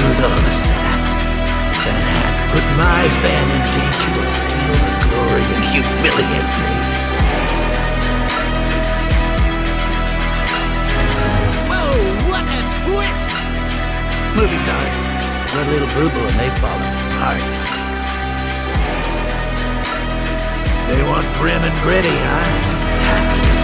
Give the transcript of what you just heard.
was all a setup. That hack put my fan in danger to steal the glory and humiliate me. Whoa, what a twist! Movie stars. One little boo-boo and they fall apart. They want grim and gritty, huh?